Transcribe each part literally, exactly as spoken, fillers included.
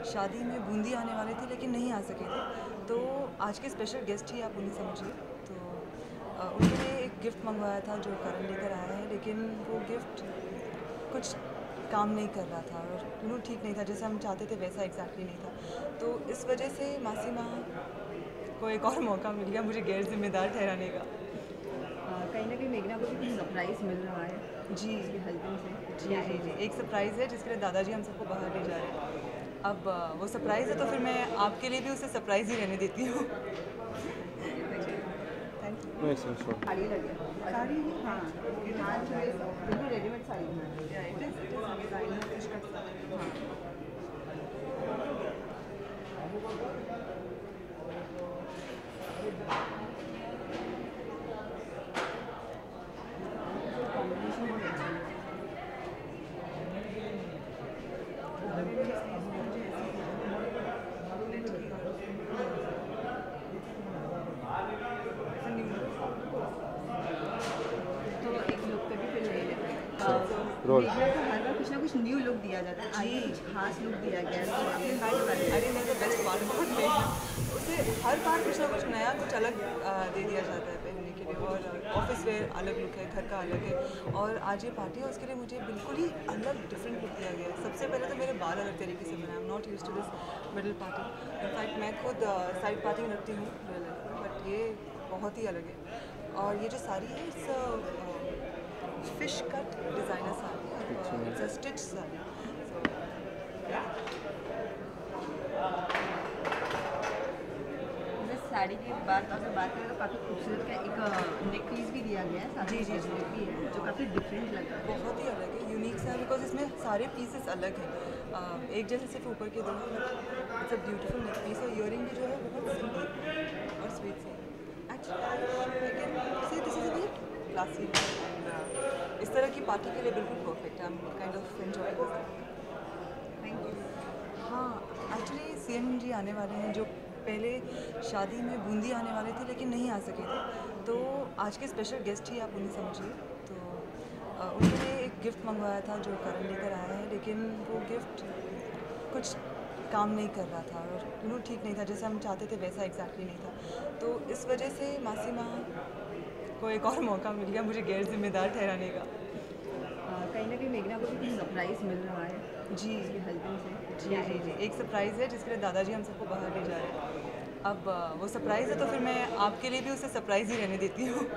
शादी में बूंदी आने वाले थे लेकिन नहीं आ सके थे, तो आज के स्पेशल गेस्ट ही आप उन्हें समझिए। तो अ, उनके लिए एक गिफ्ट मंगवाया था जो करण लेकर आया है, लेकिन वो गिफ्ट कुछ काम नहीं कर रहा था और यू नो ठीक नहीं था, जैसे हम चाहते थे वैसा एग्जैक्टली नहीं था। तो इस वजह से मासी माँ को एक और मौका मिल गया मुझे गैर जिम्मेदार ठहराने का। हाँ, कहीं ना कहीं मेघना को भी कुछ सरप्राइज मिल रहा है जी उसके हस्बैंड से। जी जी जी एक सरप्राइज़ है जिसके लिए दादाजी हम सबको बाहर ले जा रहे हैं। अब अ, वो सरप्राइज़ है तो फिर मैं आपके लिए भी उसे सरप्राइज़ ही रहने देती हूँ। Thank you. No, it's in short. Sari लगे साड़ी हाँ हाँ जो है बिल्कुल रेडीमेड साड़ी है। Yeah, it is, it is a designer fish cut sari. Combination बहुत अच्छा है। तो एक लुक पे भी फिर ले लेते हैं। रोल। मेघना को हर बार कुछ ना कुछ न्यू लुक दिया जाता है, आज कुछ खास लुक दिया गया है तो आपके हाथ वाले अरे मैं तो बेस्ट पार्ट बहुत में उसे हर बार कुछ ना कुछ नया कुछ अलग आ, दे दिया जाता है पहनने के लिए, और ऑफिस वेयर अलग लुक है, घर का अलग है, और आज ये पार्टी है उसके लिए मुझे बिल्कुल ही अलग डिफरेंट लुक दिया गया है। सबसे पहले तो मेरे बाल अलग तरीके से बनाए, I am not use to this middle party. In fact मैं खुद साइड पार्टी रखती हूँ, बट ये बहुत ही अलग है। और ये जो साड़ी है it's fish cut designer sari है, इट्स अ स्टिच साड़ी। जैसे साड़ी की बात अगर बात करें तो काफ़ी खूबसूरत का एक नेक पीस भी दिया गया है, साथ जी, में जी, जी। ब्रेसलेट भी है जो काफ़ी डिफरेंट लग रहा है। बहुत ही अलग है, यूनिक सा है, बिकॉज इसमें सारे पीसेस अलग हैं। अ, एक जैसे सिर्फ ऊपर के दो हैं, but it's a beautiful neck piece, और ईयरिंग भी जो है बहुत सिंपल और स्वीट सी है। Actually I can say this is a very classy and इस तरह की पार्टी के लिए बिल्कुल परफेक्ट है। I am kind of enjoy this. Thank you. हाँ, एक्चुअली सीएम जी आने वाले हैं जो पहले शादी में बूंदी आने वाले थे लेकिन नहीं आ सके थे, तो आज के स्पेशल गेस्ट ही आप उन्हें समझिए। तो अ, उनके लिए एक गिफ्ट मंगवाया था जो करण लेकर आया है, लेकिन वो गिफ्ट कुछ काम नहीं कर रहा था और यू नो ठीक नहीं था, जैसे हम चाहते थे वैसा एग्जैक्टली नहीं था। तो इस वजह से मासी माँ को एक और मौका मिल गया मुझे गैर जिम्मेदार ठहराने का। हाँ, कहीं ना कहीं मेघना को भी कुछ सरप्राइज मिल रहा है जी उसके हस्बैंड से। जी जी जी एक सरप्राइज़ है जिसके लिए दादाजी हम सबको बाहर ले जा रहे हैं। अब अ, वो सरप्राइज़ है तो फिर मैं आपके लिए भी उसे सरप्राइज़ ही रहने देती हूँ।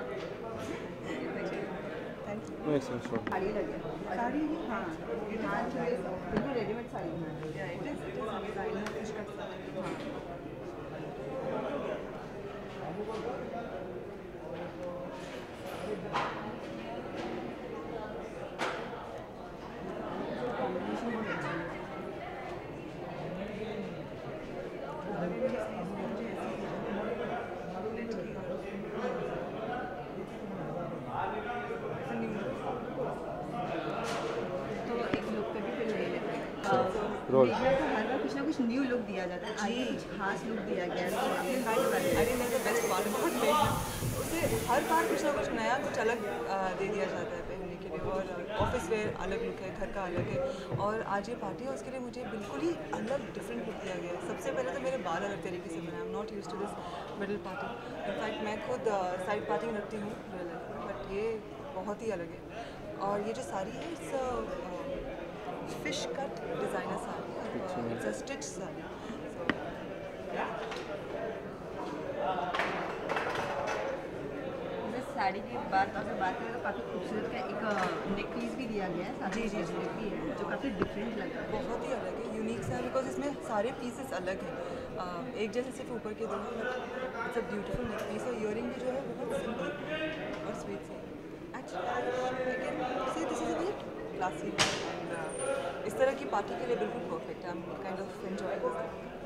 Thank you. No, it's in short. Sari लगे साड़ी हाँ हाँ जो है बिल्कुल रेडीमेड साड़ी है। Yeah, it is, it is a designer fish cut sari. Combination बहुत अच्छा है। तो एक लुक पे भी फिर ले लेते हैं। रोल। मेघना को हर बार कुछ ना कुछ न्यू लुक दिया जाता है, आज कुछ खास लुक दिया गया है तो आपके हाथ वाले अरे मैं तो बेस्ट पार्ट बहुत में उसे हर बार कुछ ना कुछ नया कुछ अलग आ, दे दिया जाता है पहनने के लिए, और ऑफिस वेयर अलग लुक है, घर का अलग है, और आज ये पार्टी है उसके लिए मुझे बिल्कुल ही अलग डिफरेंट लुक दिया गया है। सबसे पहले तो मेरे बाल अलग तरीके से बनाए, I am not use to this middle party. In fact मैं खुद साइड पार्टी रखती हूँ, बट ये बहुत ही अलग है। और ये जो साड़ी है it's fish cut designer sari है, इट्स अ स्टिच साड़ी। जैसे साड़ी की बात अगर बात करें तो काफ़ी खूबसूरत का एक नेक पीस भी दिया गया है, साथ जी, में जी, जी। ब्रेसलेट भी है जो काफ़ी डिफरेंट लग रहा है। बहुत ही अलग है, यूनिक सा है, बिकॉज इसमें सारे पीसेस अलग हैं। अ, एक जैसे सिर्फ ऊपर के दो हैं, but it's a beautiful neck piece, और ईयरिंग भी जो है बहुत सिंपल और स्वीट सी है। Actually I can say this is a very classy and इस तरह की पार्टी के लिए बिल्कुल परफेक्ट है। I am kind of enjoy this.